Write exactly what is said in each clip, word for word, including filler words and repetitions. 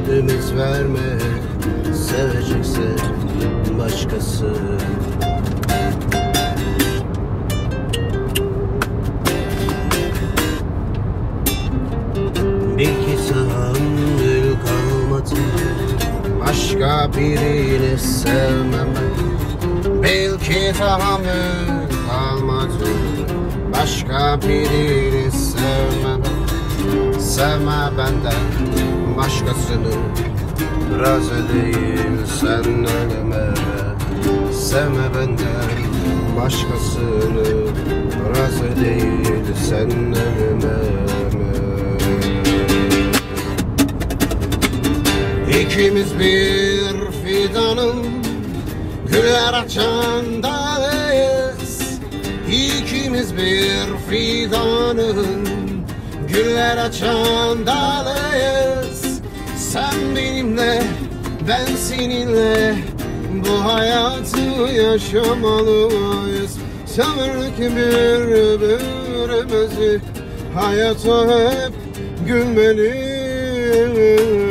ümit verme, sevecekse başkası. Bil ki tahammül kalmadı, başka birini sevmem. Bil ki tahammül kalmadı, başka birini sevmem. Sevme benden başkasını, razı değil sen ölüme. Sevme benden başkasını, razı değil sen ölüme. İkimiz bir fidanın güller açan dalıyız. İkimiz bir fidanın güller açan dalıyız. Sen benimle, ben seninle bu hayatı yaşamalıyız. Severek birbirimizi, hayata hep gülmeliyiz.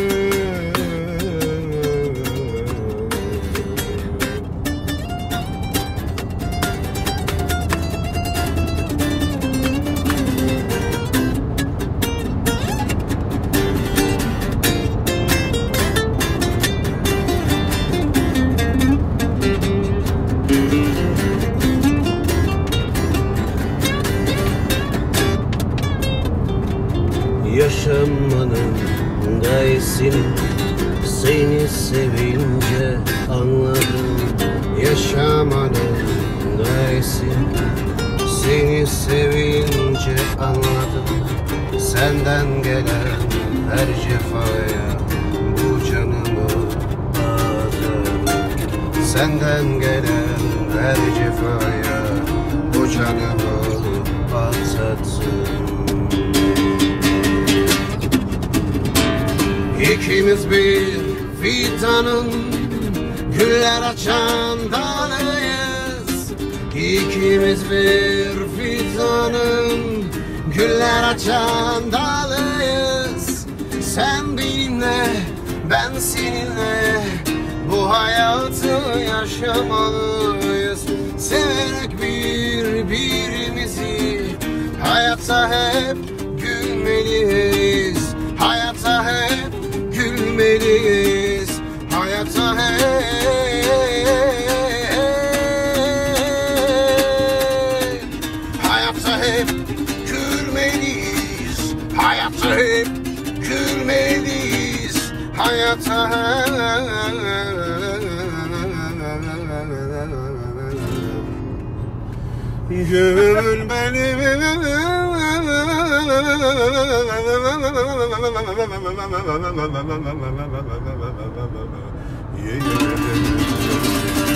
Yaşamanın gayesini seni sevince anladım. Yaşamanın gayesini seni sevince anladım. Senden gelen her cefaya bu canımı adadım. Senden gelen her cefaya bu canımı adadım. İkimiz bir fidanın güller açan dalıyız. İkimiz bir fidanın güller açan dalıyız. Sen benimle, ben seninle bu hayatı yaşamalıyız. Severek birbirimizi, hayata hep gülmeliyiz. Hayata hep gülmeliyiz. Hayata hep, hayata hep gülmeliyiz. Hayata hep gülmeliyiz. Hayata hep gülmeliyiz. Yeah.